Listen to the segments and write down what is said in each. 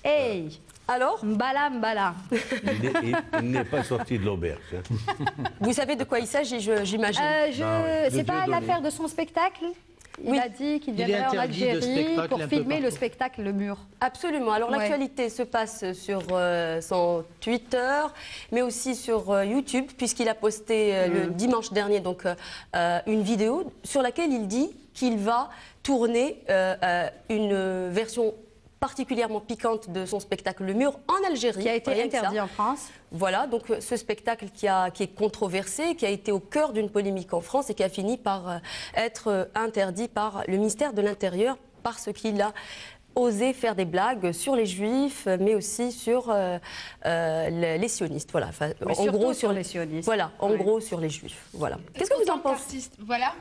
Hey, Alors, mbala, mbala. Il n'est pas sorti de l'auberge. Hein. vous savez de quoi il s'agit, j'imagine. C'est pas l'affaire de son spectacle. Il a dit qu'il viendrait en Algérie pour filmer le spectacle Le Mur. Absolument. Alors l'actualité se passe sur son Twitter, mais aussi sur YouTube, puisqu'il a posté le dimanche dernier donc, une vidéo sur laquelle il dit qu'il va tourner une version particulièrement piquante de son spectacle Le Mur en Algérie. Qui a été interdit en France. Voilà, donc ce spectacle qui est controversé, qui a été au cœur d'une polémique en France et qui a fini par être interdit par le ministère de l'Intérieur parce qu'il a osé faire des blagues sur les juifs, mais aussi sur les sionistes. Voilà, enfin, en gros sur les sionistes. Voilà, en gros sur les juifs. Voilà. Qu'est-ce que vous en pensez? Voilà.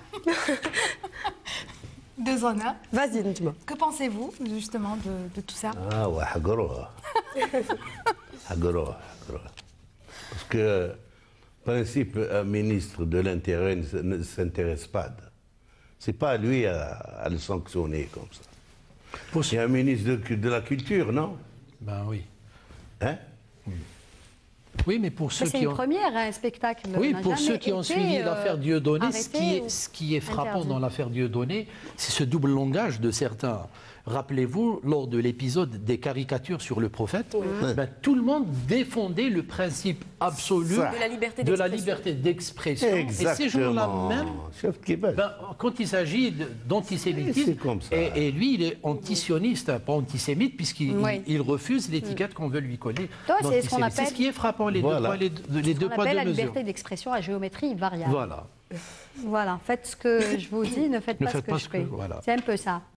De Zona. Vas-y, dis-moi. Que pensez-vous justement de tout ça? Ah ouais, حقروها. حقروها. Parce que, en principe, un ministre de l'Intérieur ne s'intéresse pas. C'est pas à lui à le sanctionner comme ça. Il y a un ministre de la Culture, non? Ben oui. Hein? Oui, mais pour ceux C'est qui une ont... première, un spectacle. Oui, pour ceux qui ont suivi l'affaire Dieudonné, arrêté ce qui est frappant interdit. dans l'affaire Dieudonné, c'est ce double langage de certains. Rappelez-vous, lors de l'épisode des caricatures sur le prophète, ben, tout le monde défendait le principe absolu de la liberté d'expression. Et Exactement. ces gens-là même, ben, quand il s'agit d'antisémitisme, et lui, il est antisioniste, pas antisémite, puisqu'il refuse l'étiquette qu'on veut lui coller. C'est ce qui est frappant, les deux poids, les deux poids, deux la mesures. liberté d'expression à géométrie variable. Voilà. Voilà, faites ce que je vous dis, ne faites pas ce que je fais. Voilà. C'est un peu ça.